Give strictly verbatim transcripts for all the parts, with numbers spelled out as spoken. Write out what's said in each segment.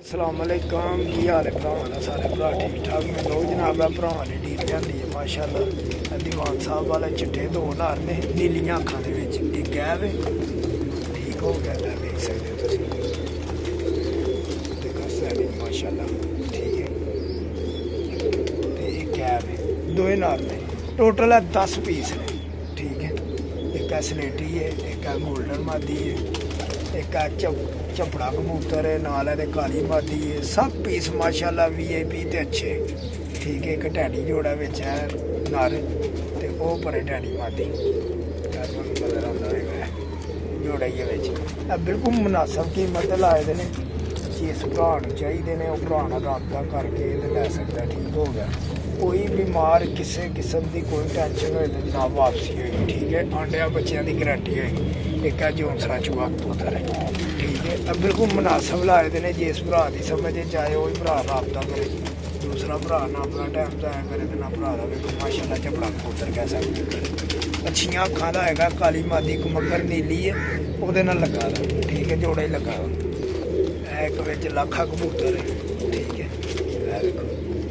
अस्सलामुअलैकुम की हाल है भरावां सारे भरा ठीक ठाक। मैं दो जनाब भरावां ने डील लियांदी है माशाअल्लाह। दीवान साहब वाले चिट्टे दो नर ने नीलियां अखां दे विच एक गैब है ठीक हो गया है देख सकते हो तुसीं देखो सारे माशाअल्लाह ठीक है। ते एक गैब है दो नर ने टोटल है दस पीस ने ठीक है। एक है स्लेटी है एक है गोल्डन मादी है एक है चप चपड़ा कबूतर है नाल है काली मादी है सब पीस माशाअल्लाह वी आई पी ते अच्छे ठीक है। एक टैडी जोड़ा बिच है नर ते ओह परे टैडी मादी नज़र आंदा होगा जोड़ा ही बिच बिल्कुल मुनासिब कीमत लाए दे ने जिस भरा नूं चाहिए ने ओह भरा नाल राबता करके लै सकदा ठीक हो गया। कोई बीमार किसी किस्म की कोई टेंशन हो तो जनाब वापसी होगी ठीक है। आंडिया बच्चों की गारंटी होगी। एक है जोनसरा चूहा कबूतर है ठीक है। अब बिल्कुल मुनासिब लाए दे ने जिस भरा की समझ चाहे वही भरा राबता करे। दूसरा भरा ना अपना टाइम जाया करे तो ना भरा का देखो माशाअल्लाह चपड़ा कबूतर कैसा कबूतर अच्छियां अखां दा है काली मादी कमकर नीली है वो लगा ठीक है जोड़ा ही लगा एक बिच लाखा कबूतर है ठीक है। देखो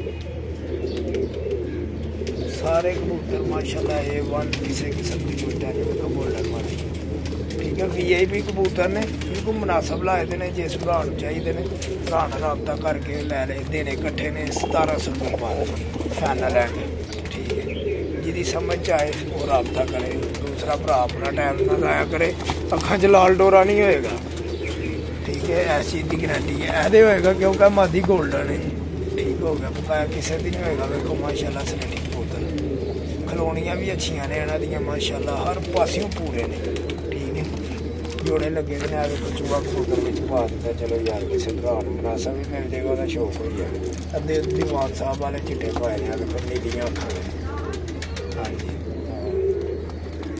सारे कबूतर माशाअल्लाह ए वन किसी किस्म की कोई टेंशन गोल्डन मादी ठीक है। वी आई पी कबूतर ने बिल्कुल मुनासिब लाए दे ने जिस भरा नूं चाहिए ने भरा नाल राबता करके लै ले देने कट्ठे ने सतारह सौ रुपये पा फाइनल लैंगे ठीक है। जिहदी समझ आए वो राबता करे। दूसरा भरा अपना टाइम ना लाया करे अखां च लाल डोरा नहीं होएगा ठीक है। इस चीज़ की गारंटी है ऐदे होएगा क्योंकि मादी गोल्डन है ठीक हो गया बकाया किसी दी नहीं होएगा। देखो माशाअल्लाह स्लेटी कबूतर खलोनियां भी अच्छियां ने इन्हां दियां माशाअल्लाह हर पासियों पूरे ने ठीक है। जोड़े लगे ने आ देखो चूहा कबूतर में पा दिता चलो यार किसी भरा नूं मुनासिब भी मिल जाएगा वह शौक हो गया। अद्धे दीवान साहब वाले चिट्टे पाए ने देखो नीलियां अखां ने